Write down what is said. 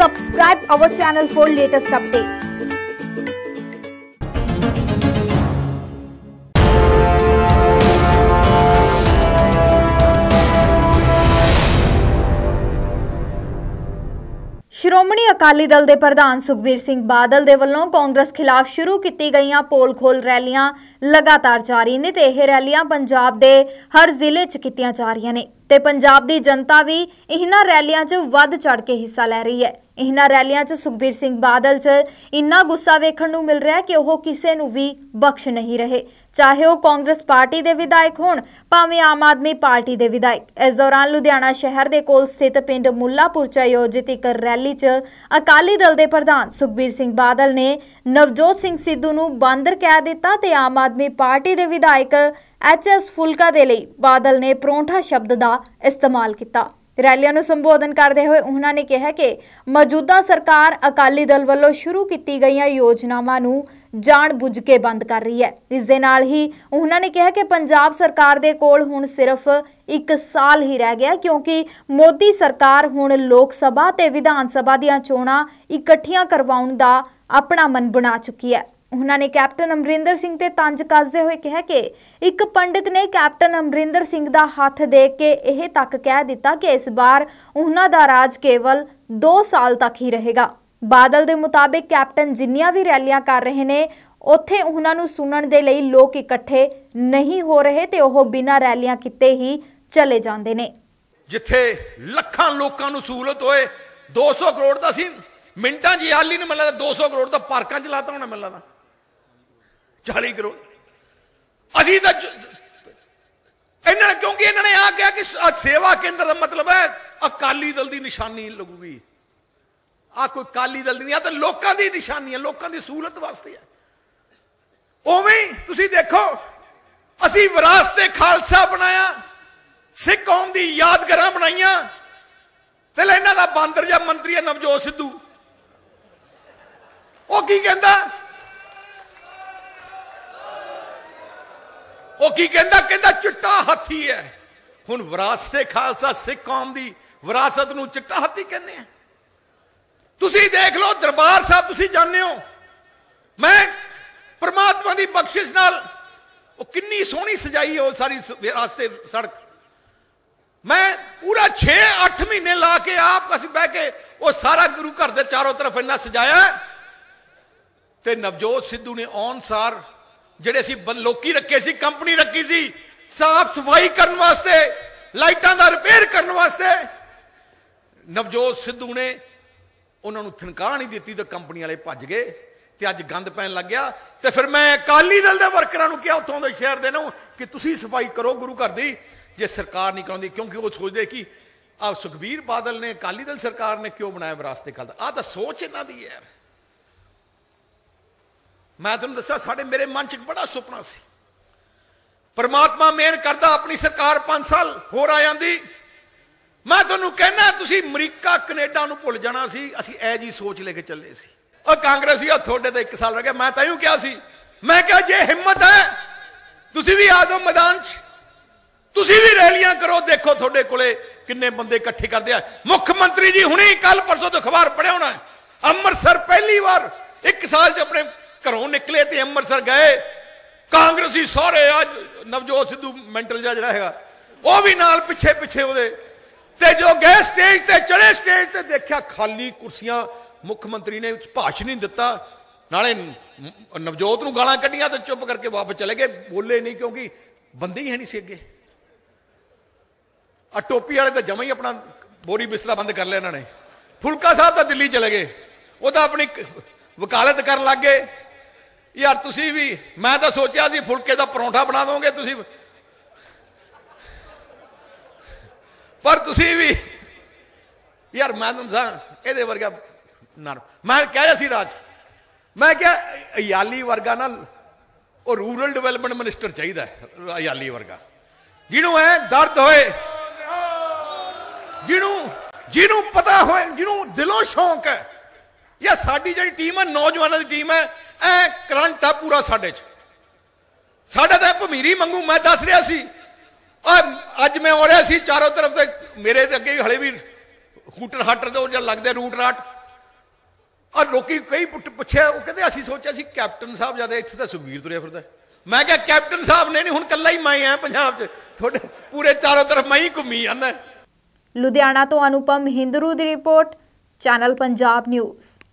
subscribe our channel for latest updates. Shiromani Akali Dal ਦੇ ਪ੍ਰਧਾਨ ਸੁਖਬੀਰ ਸਿੰਘ ਬਾਦਲ ਦੇ ਵੱਲੋਂ ਕਾਂਗਰਸ ਖਿਲਾਫ ਸ਼ੁਰੂ ਕੀਤੀ ਗਈਆਂ ਪੋਲ ਖੋਲ ਰੈਲੀਆਂ ਲਗਾਤਾਰ ਜਾਰੀ ਨੇ ਤੇ ਇਹ ਰੈਲੀਆਂ ਪੰਜਾਬ ਦੇ ਹਰ ਜ਼ਿਲ੍ਹੇ 'ਚ ਕੀਤੀਆਂ ਜਾ ਰਹੀਆਂ ਨੇ ਤੇ ਪੰਜਾਬ ਦੀ ਜਨਤਾ ਵੀ ਇਹਨਾਂ ਰੈਲੀਆਂ 'ਚ ਵੱਧ ਚੜ ਕੇ ਹਿੱਸਾ ਲੈ ਰਹੀ ਹੈ। ਇਹਨਾਂ ਰੈਲੀਆਂ 'ਚ ਸੁਖਬੀਰ ਸਿੰਘ ਬਾਦਲ 'ਚ ਇੰਨਾ ਗੁੱਸਾ ਵੇਖਣ ਨੂੰ ਮਿਲ ਰਿਹਾ ਕਿ ਉਹ ਕਿਸੇ ਨੂੰ ਵੀ ਬਖਸ਼ ਨਹੀਂ ਰਹੇ, ਚਾਹੇ ਉਹ ਕਾਂਗਰਸ ਪਾਰਟੀ ਦੇ ਵਿਧਾਇਕ ਹੋਣ ਭਾਵੇਂ ਆਮ ਆਦਮੀ ਪਾਰਟੀ ਦੇ ਵਿਧਾਇਕ। ਇਸ ਦੌਰਾਨ ਲੁਧਿਆਣਾ ਸ਼ਹਿਰ ਦੇ ਕੋਲ ਸਥਿਤ ਪਿੰਡ ਮੁੱਲਾਪੁਰ 'ਚ ਆਯੋਜਿਤ ਇੱਕ ਰੈਲੀ 'ਚ ਅਕਾਲੀ ਦਲ ਦੇ ਪ੍ਰਧਾਨ ਸੁਖਬੀਰ ਸਿੰਘ ਬਾਦਲ ਨੇ ਨਵਜੋਤ ਸਿੰਘ ਸਿੱਧੂ ਨੂੰ ਬਾਂਦਰ ਕਹਿ ਦਿੱਤਾ ਤੇ ਆਮ ਆਦਮੀ ਪਾਰਟੀ ਦੇ ਵਿਧਾਇਕ HS ਫੁਲਕਾ ਦੇ ਲਈ ਬਾਦਲ ਨੇ ਪਰੌਂਠਾ ਸ਼ਬਦ ਦਾ ਇਸਤੇਮਾਲ ਕੀਤਾ। ਰੈਲੀਆਂ ਨੂੰ ਸੰਬੋਧਨ ਕਰਦੇ ਹੋਏ ਉਹਨਾਂ ਨੇ ਕਿਹਾ ਕਿ ਮੌਜੂਦਾ ਸਰਕਾਰ ਅਕਾਲੀ ਦਲ ਵੱਲੋਂ ਸ਼ੁਰੂ ਕੀਤੀ ਗਈਆਂ ਯੋਜਨਾਵਾਂ ਨੂੰ ਜਾਣ-ਬੁੱਝ ਕੇ ਬੰਦ ਕਰ ਰਹੀ ਹੈ। ਇਸ ਦੇ ਨਾਲ ਹੀ ਉਹਨਾਂ ਨੇ ਕਿਹਾ ਕਿ ਪੰਜਾਬ ਸਰਕਾਰ ਦੇ ਕੋਲ ਹੁਣ ਸਿਰਫ 1 ਸਾਲ ਹੀ ਰਹਿ ਗਿਆ ਕਿਉਂਕਿ ਮੋਦੀ ਸਰਕਾਰ ਹੁਣ ਲੋਕ ਸਭਾ ਤੇ ਵਿਧਾਨ ਸਭਾ ਦੀਆਂ ਚੋਣਾਂ ਇਕੱਠੀਆਂ ਕਰਵਾਉਣ ਦਾ ਆਪਣਾ ਮਨ ਬਣਾ ਚੁੱਕੀ ਹੈ। ਉਹਨਾਂ ਨੇ ਕੈਪਟਨ ਅਮਰਿੰਦਰ ਸਿੰਘ ਤੇ ਤੰਜ ਕੱਸਦੇ ਹੋਏ ਕਿਹਾ ਕਿ ਇੱਕ ਪੰਡਿਤ ਨੇ ਕੈਪਟਨ ਅਮਰਿੰਦਰ ਸਿੰਘ ਦਾ ਹੱਥ ਦੇਖ ਕੇ ਇਹ ਤੱਕ ਕਹਿ ਦਿੱਤਾ ਕਿ ਇਸ ਵਾਰ ਉਹਨਾਂ ਦਾ ਰਾਜ ਕੇਵਲ 2 ਸਾਲ ਤੱਕ ਹੀ ਰਹੇਗਾ। ਬਾਦਲ ਦੇ ਮੁਤਾਬਿਕ ਕੈਪਟਨ ਜਿੰਨੀਆਂ ਵੀ ਰੈਲੀਆਂ ਕਰ ਰਹੇ ਨੇ ਉੱਥੇ ਉਹਨਾਂ ਨੂੰ ਸੁਣਨ ਦੇ ਲਈ ਲੋਕ ਇਕੱਠੇ ਨਹੀਂ ਹੋ ਰਹੇ ਤੇ ਉਹ ਬਿਨਾਂ ਰੈਲੀਆਂ ਕੀਤੇ ਹੀ ਚਲੇ ਜਾਂਦੇ ਨੇ। ਜਿੱਥੇ ਲੱਖਾਂ ਲੋਕਾਂ ਨੂੰ ਸਹੂਲਤ ਹੋਏ 200 ਕਰੋੜ ਦਾ ਸੀ ਮਿੰਟਾਂ 'ਚ ਆਲੀ ਨੇ ਮਿਲਦਾ 200 ਕਰੋੜ ਦਾ ਪਾਰਕਾਂ 'ਚ ਲਾਤਾ ਹੋਣਾ ਮਿਲਦਾ 40 ਕਰੋੜ ਅਸੀਂ ਤਾਂ ਇਹਨਾਂ ਨੇ ਕਿਉਂਕਿ ਇਹਨਾਂ ਨੇ ਆ ਕਿਹਾ ਕਿ ਸੇਵਾ ਕੇਂਦਰ ਦਾ ਮਤਲਬ ਹੈ ਅਕਾਲੀ ਦਲ ਦੀ ਨਿਸ਼ਾਨੀ ਲੱਗੂਗੀ। ਆ ਕੋਈ ਅਕਾਲੀ ਦਲ ਨਹੀਂ ਆ ਤਾਂ ਲੋਕਾਂ ਦੀ ਨਿਸ਼ਾਨੀ ਹੈ, ਲੋਕਾਂ ਦੀ ਸਹੂਲਤ ਵਾਸਤੇ ਹੈ। ਉਵੇਂ ਤੁਸੀਂ ਦੇਖੋ ਅਸੀਂ ਵਿਰਾਸਤ-ਏ ਖਾਲਸਾ ਬਣਾਇਆ, ਸਿੱਖ ਕੌਮ ਦੀ ਯਾਦਗਾਰਾਂ ਬਣਾਈਆਂ। ਪਹਿਲਾਂ ਇਹਨਾਂ ਦਾ ਬਾਂਦਰ ਜਾਂ ਮੰਤਰੀ ਹੈ ਨਵਜੋਤ ਸਿੱਧੂ, ਉਹ ਕੀ ਕਹਿੰਦਾ ਕਹਿੰਦਾ ਚਿੱਟਾ ਹਾਥੀ ਹੈ। ਹੁਣ ਵਿਰਾਸਤ-ਏ ਖਾਲਸਾ ਸਿੱਖ ਕੌਮ ਦੀ ਵਿਰਾਸਤ ਨੂੰ ਚਿੱਟਾ ਹਾਥੀ ਕਹਿੰਦੇ ਆ। ਤੁਸੀਂ ਦੇਖ ਲਓ ਦਰਬਾਰ ਸਾਹਿਬ ਤੁਸੀਂ ਜਾਣਦੇ ਹੋ, ਮੈਂ ਪ੍ਰਮਾਤਮਾ ਦੀ ਬਖਸ਼ਿਸ਼ ਨਾਲ ਉਹ ਕਿੰਨੀ ਸੋਹਣੀ ਸਜਾਈ ਉਹ ਸਾਰੀ ਵਿਰਾਸਤ-ਏ ਸੜਕ। ਮੈਂ ਪੂਰਾ 6-8 ਮਹੀਨੇ ਲਾ ਕੇ ਆਪ ਅਸੀਂ ਬਹਿ ਕੇ ਉਹ ਸਾਰਾ ਗੁਰੂ ਘਰ ਦੇ ਚਾਰੋਂ ਤਰਫ ਇੰਨਾ ਸਜਾਇਆ ਤੇ ਨਵਜੋਤ ਸਿੱਧੂ ਨੇ ਔਨਸਾਰ ਜਿਹੜੇ ਅਸੀਂ ਲੋਕੀ ਰੱਖੇ ਸੀ, ਕੰਪਨੀ ਰੱਖੀ ਸੀ ਸਾਫ ਸਫਾਈ ਕਰਨ ਵਾਸਤੇ, ਲਾਈਟਾਂ ਦਾ ਰਿਪੇਅਰ ਕਰਨ ਵਾਸਤੇ, ਨਵਜੋਤ ਸਿੱਧੂ ਨੇ ਉਹਨਾਂ ਨੂੰ ਤਨਖਾਹ ਨਹੀਂ ਦਿੱਤੀ ਤੇ ਕੰਪਨੀ ਵਾਲੇ ਭੱਜ ਗਏ ਤੇ ਅੱਜ ਗੰਦ ਪੈਣ ਲੱਗ ਗਿਆ। ਤੇ ਫਿਰ ਮੈਂ ਅਕਾਲੀ ਦਲ ਦੇ ਵਰਕਰਾਂ ਨੂੰ ਕਿਹਾ ਉੱਥੋਂ ਦੇ ਸ਼ਹਿਰ ਦੇ ਨੂੰ ਕਿ ਤੁਸੀਂ ਸਫਾਈ ਕਰੋ ਗੁਰੂ ਘਰ ਦੀ, ਜੇ ਸਰਕਾਰ ਨਹੀਂ ਕਰਾਉਂਦੀ, ਕਿਉਂਕਿ ਉਹ ਸੋਚਦੇ ਕਿ ਆ ਸੁਖਬੀਰ ਬਾਦਲ ਨੇ ਅਕਾਲੀ ਦਲ ਸਰਕਾਰ ਨੇ ਕਿਉਂ ਬਣਾਇਆ ਵਿਰਾਸਤ-ਏ ਖਾਲਸਾ। ਆਹ ਤਾਂ ਸੋਚ ਇਹਨਾਂ ਦੀ ਹੈ। ਮੈਂ ਤੁਹਾਨੂੰ ਦੱਸਿਆ ਮੇਰੇ ਮਨ 'ਚ ਬੜਾ ਸੁਪਨਾ ਸੀ, ਪਰਮਾਤਮਾ ਮਿਹਰ ਕਰਦਾ ਆਪਣੀ ਸਰਕਾਰ 5 ਸਾਲ ਹੋਰ ਆ ਜਾਂਦੀ। ਮੈਂ ਤੁਹਾਨੂੰ ਕਹਿਣਾ ਤੁਸੀਂ ਅਮਰੀਕਾ ਕੈਨੇਡਾ ਨੂੰ ਭੁੱਲ ਜਾਣਾ ਸੀ। ਅਸੀਂ ਇਹ ਜੀ ਸੋਚ ਲੈ ਕੇ ਚੱਲੇ ਸੀ। ਉਹ ਕਾਂਗਰਸੀ ਆ ਤੁਹਾਡੇ ਤਾਂ 1 ਸਾਲ ਰਹਿ ਗਿਆ। ਮੈਂ ਤਾਂ ਇਹਨੂੰ ਕਿਹਾ ਸੀ, ਮੈਂ ਕਿਹਾ ਜੇ ਹਿੰਮਤ ਹੈ ਤੁਸੀਂ ਵੀ ਆ ਜਾਓ ਮੈਦਾਨ 'ਚ, ਤੁਸੀਂ ਵੀ ਰੈਲੀਆਂ ਕਰੋ, ਦੇਖੋ ਤੁਹਾਡੇ ਕੋਲੇ ਕਿੰਨੇ ਬੰਦੇ ਇਕੱਠੇ ਕਰਦੇ ਆ। ਮੁੱਖ ਮੰਤਰੀ ਜੀ ਹੁਣੀ ਕੱਲ ਪਰਸੋਂ ਤੋਂ ਅਖਬਾਰ ਪੜਿਆ ਹੋਣਾ, ਅੰਮ੍ਰਿਤਸਰ ਪਹਿਲੀ ਵਾਰ 1 ਸਾਲ 'ਚ ਆਪਣੇ ਘਰੋਂ ਨਿਕਲੇ ਤੇ ਅੰਮ੍ਰਿਤਸਰ ਗਏ। ਕਾਂਗਰਸੀ ਸਾਰੇ ਅੱਜ ਨਵਜੋਤ ਸਿੱਧੂ ਮੈਂਟਲ ਜਿਹੜਾ ਹੈਗਾ ਉਹ ਵੀ ਨਾਲ ਪਿੱਛੇ ਉਹਦੇ ਤੇ ਜੋ ਗਏ ਸਟੇਜ ਤੇ ਚੜੇ, ਸਟੇਜ ਤੇ ਦੇਖਿਆ ਖਾਲੀ ਕੁਰਸੀਆਂ। ਮੁੱਖ ਮੰਤਰੀ ਨੇ ਭਾਸ਼ਣ ਨਹੀਂ ਦਿੱਤਾ, ਨਾਲੇ ਨਵਜੋਤ ਨੂੰ ਗਾਲਾਂ ਕੱਢੀਆਂ ਤੇ ਚੁੱਪ ਕਰਕੇ ਵਾਪਸ ਚਲੇ ਗਏ, ਬੋਲੇ ਨਹੀਂ ਕਿਉਂਕਿ ਬੰਦੇ ਹੀ ਹੈ ਨਹੀਂ ਸੀ ਅੱਗੇ। ਆ ਟੋਪੀ ਵਾਲੇ ਤਾਂ ਜਮਾ ਹੀ ਆਪਣਾ ਬੋਰੀ ਬਿਸਤਰਾ ਬੰਦ ਕਰ ਲਿਆ ਇਹਨਾਂ ਨੇ। ਫੁਲਕਾ ਸਾਹਿਬ ਤਾਂ ਦਿੱਲੀ ਚਲੇ ਗਏ, ਉਹ ਤਾਂ ਆਪਣੀ ਵਕਾਲਤ ਕਰਨ ਲੱਗ ਗਏ। ਯਾਰ ਤੁਸੀਂ ਵੀ, ਮੈਂ ਤਾਂ ਸੋਚਿਆ ਸੀ ਫੁਲਕੇ ਦਾ ਪਰੌਂਠਾ ਬਣਾ ਦੋਗੇ ਤੁਸੀਂ, ਪਰ ਤੁਸੀਂ ਵੀ ਯਾਰ ਮੈਂ ਤੁਹਾਨੂੰ ਦੱਸਾਂ ਇਹਦੇ ਵਰਗਾ ਮੈਂ ਕਹਿ ਰਿਹਾ ਸੀ ਰਾਜ, ਮੈਂ ਕਿਹਾ ਅਯਾਲੀ ਵਰਗਾ ਨਾ ਉਹ ਰੂਰਲ ਡਿਵੈਲਪਮੈਂਟ ਮਿਨਿਸਟਰ ਚਾਹੀਦਾ, ਅਯਾਲੀ ਵਰਗਾ ਜਿਹਨੂੰ ਐ ਦਰਦ ਹੋਏ, ਜਿਹਨੂੰ ਪਤਾ ਹੋਏ, ਜਿਹਨੂੰ ਦਿਲੋਂ ਸ਼ੌਂਕ ਹੈ। ਯਾ ਸਾਡੀ ਜਿਹੜੀ ਟੀਮ ਹੈ ਨੌਜਵਾਨਾਂ ਦੀ ਟੀਮ ਹੈ, ਐ ਕਰੰਟ ਆ ਪੂਰਾ ਸਾਡੇ 'ਚ। ਸਾਡਾ ਤਾਂ ਭਮੀਰੀ ਮੰਗੂ। ਮੈਂ ਦੱਸ ਰਿਹਾ ਸੀ ਅੱਜ ਮੈਂ ਹੋ ਰਿਹਾ ਸੀ ਚਾਰੋਂ ਤਰਫ ਤੇ ਮੇਰੇ ਤੇ ਅੱਗੇ ਹਲੇ ਵੀ ਹੂਟਰ ਹਾਟਰ ਤੇ ਉਹ ਜਿਹੜਾ ਲੱਗਦੇ ਰੂਟ ਰਾਟ ਆ ਲੋਕੀ ਕਈ ਪੁੱਛਿਆ, ਉਹ ਕਹਿੰਦੇ ਅਸੀਂ ਸੋਚਿਆ ਸੀ ਕੈਪਟਨ ਸਾਹਿਬ ਜਿਆਦਾ, ਇੱਥੇ ਤਾਂ ਸੁਖਬੀਰ ਤੁਰਿਆ ਫਿਰਦਾ। ਮੈਂ ਕਿਹਾ ਕੈਪਟਨ ਸਾਹਿਬ ਨੇ ਨਹੀਂ, ਹੁਣ ਕੱਲਾ ਹੀ ਮੈਂ ਆ ਪੰਜਾਬ 'ਚ, ਤੁਹਾਡੇ ਪੂਰੇ ਚਾਰੋਂ ਤਰਫ ਮੈਂ ਹੀ ਘੁੰਮੀ ਜਾਂਦਾ। ਲੁਧਿਆਣਾ ਤੋਂ ਅਨੁਪਮ ਹਿੰਦਰੂ ਦੀ ਰਿਪੋਰਟ, ਚੈਨਲ ਪੰਜਾਬ ਨਿਊਜ਼।